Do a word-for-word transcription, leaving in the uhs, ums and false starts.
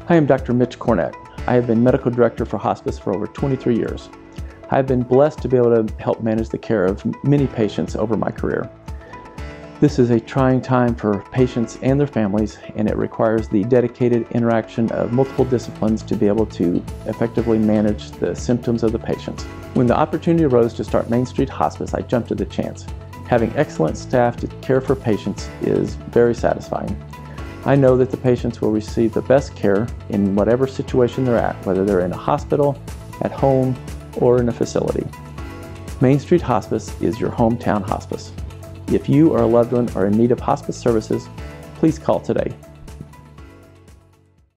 I am Doctor Mitch Cornett. I have been Medical Director for Hospice for over twenty-three years. I have been blessed to be able to help manage the care of many patients over my career. This is a trying time for patients and their families, and it requires the dedicated interaction of multiple disciplines to be able to effectively manage the symptoms of the patients. When the opportunity arose to start Main Street Hospice, I jumped at the chance. Having excellent staff to care for patients is very satisfying. I know that the patients will receive the best care in whatever situation they're at, whether they're in a hospital, at home, or in a facility. Main Street Hospice is your hometown hospice. If you or a loved one are in need of hospice services, please call today.